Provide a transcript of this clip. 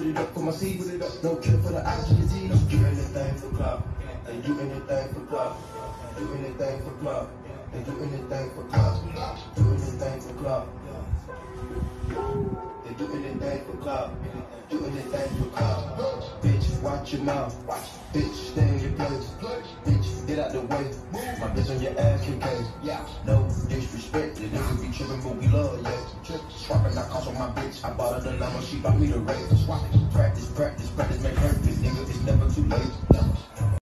put it up for my seeds. Don't care for the oxygen disease. Do anything for clout. They do anything for clout. Do anything for clout. They do anything for clout. Do anything for clout. They do anything for clout. Do anything for clout. Bitch, watch your mouth. Bitch, stay in your place. Bitch, get out the way. My bitch on your ass, you can't. No disrespect. The niggas be tripping, but we love, yeah. Swapping that cost on my bitch. I bought her the llama, she bought me the race. Practice, make perfect, nigga. It's never too late.